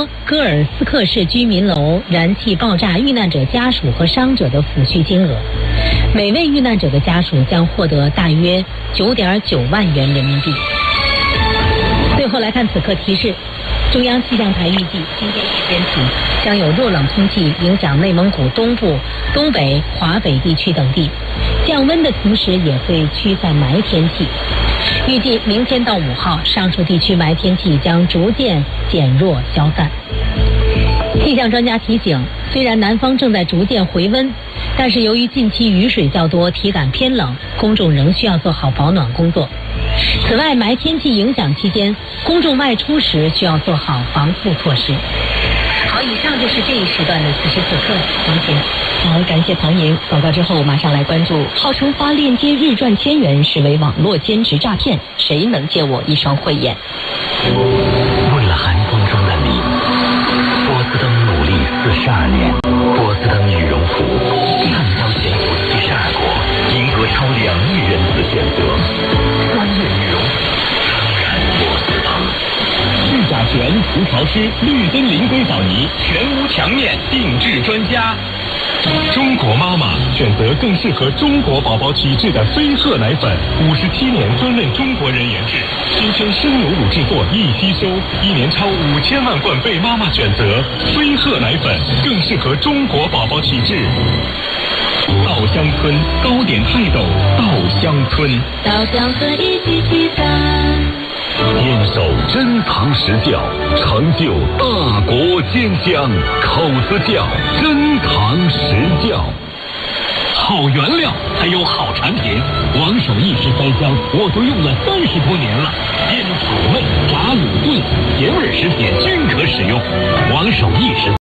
戈尔斯克市居民楼燃气爆炸遇难者家属和伤者的抚恤金额，每位遇难者的家属将获得大约9.9万元人民币。最后来看此刻提示，中央气象台预计今天时间起将有弱冷空气影响内蒙古东部、东北、华北地区等地，降温的同时也会驱散霾天气。预计明天到5号，上述地区霾天气将逐渐减弱消散。气象专家提醒，虽然南方正在逐渐回温，但是由于近期雨水较多，体感偏冷，公众仍需要做好保暖工作。此外，霾天气影响期间，公众外出时需要做好防护措施。好，以上就是这一时段的此时此刻详情。 好，感谢唐莹。广告之后，马上来关注号称发链接日赚1000元视为网络兼职诈骗，谁能借我一双慧眼？ 为了寒风中的你，波司登努力42年。波司登羽绒服畅销前途72国，赢得超2亿人次选择。专业羽绒服，当然波司登。去甲醛、除潮湿、绿森林硅藻泥，全屋墙面定制专家。中国妈妈选择更适合中国宝宝体质的飞鹤奶粉，57年专任中国人研制，天生生牛乳制作，易吸收，1年超5000万罐被妈妈选择。飞鹤奶粉更适合中国宝宝体质。稻香村糕点泰斗，稻香村。 稻香村一起起餐。 坚守珍藏实教，成就大国坚强。口子窖珍藏实教，好原料才有好产品。王守义13香，我都用了30多年了。腌草焖、炸卤炖，咸味食品均可使用。王守义